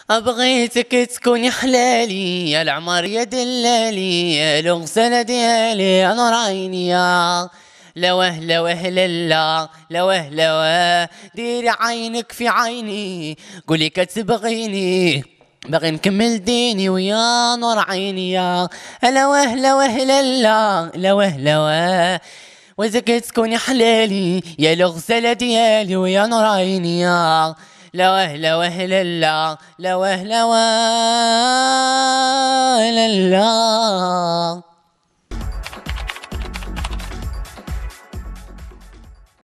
أبغيتك تكوني حلالي يا العمر يا دلالي يا الغسالة ديالي يا نور عيني يا لوه لوه للا لوه لوه ديري عينك في عيني قولي كتبغيني باغي نكمل ديني ويا نور عيني يا لوه لوه للا لوه لوه وإذا تكوني حلالي يا الغسالة ديالي ويا نور عيني يا لوه لوه للا لوه لوه للا.